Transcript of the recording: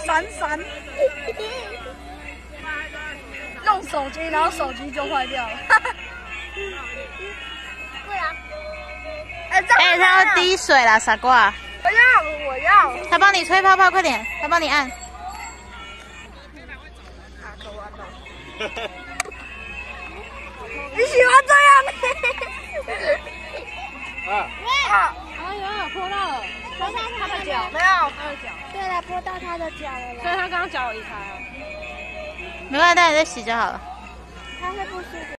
闪闪。用手机，然后手机就坏掉了。对啊。哎， 它要滴水啦，傻瓜。 我要。 他帮你吹泡泡，快点，他帮你按。 你喜欢这样？ 哎呀，泼到了， 泼到他的脚，没有他的脚。对了，泼到他的脚了啦。所以他刚刚脚有移开啊。 没关系，带你再洗就好了。 他会不舒服。